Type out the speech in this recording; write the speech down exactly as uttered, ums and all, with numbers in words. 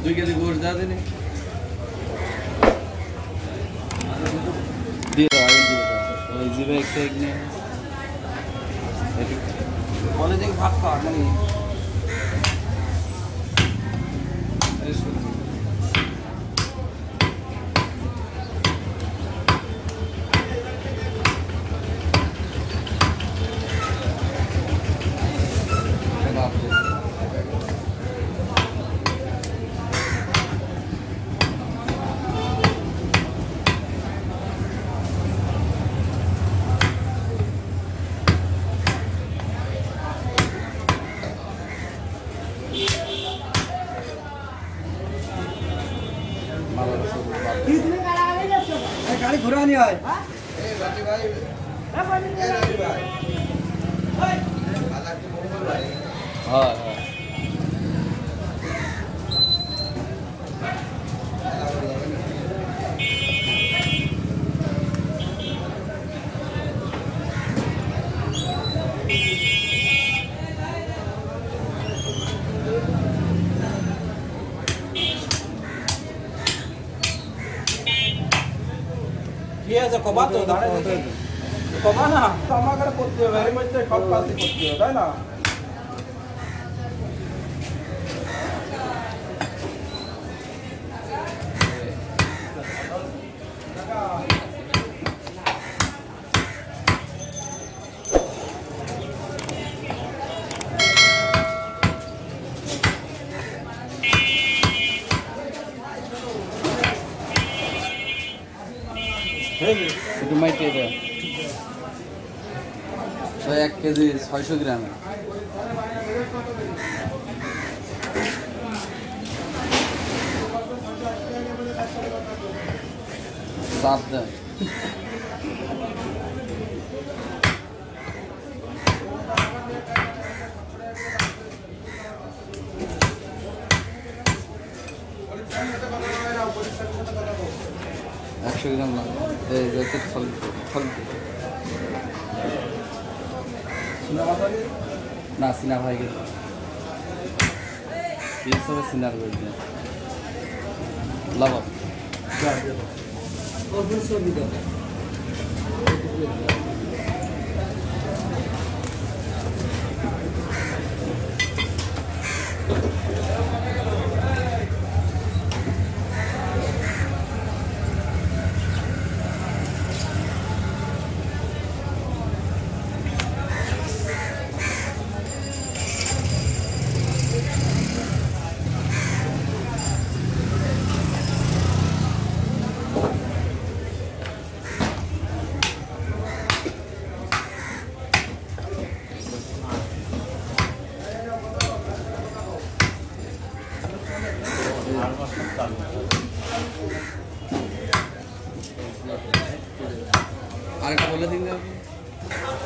দুই কেজি গোশ দাও দিনে দিয়ে দাও আগে দিয়ে দাও ওই জিবে একটা এক নিয়ে বলে যে ভাত খাওয়া মানে गाड़ी घुरा नहीं आए हाँ हाँ ये ऐसे कमा तो दाने कमा ना कमा कर करते हो वेरी मच खप पाते करते हो है ना একটু মাইটে দাও তো এক কেজি ছয়শো গ্রাম চাপ দেয় একশো গ্রাম লাগবে এই যে ফল ফল না সিনা ভাই গেছে এই সব সিনার বলছে লাভ আরেকটা বলে দিন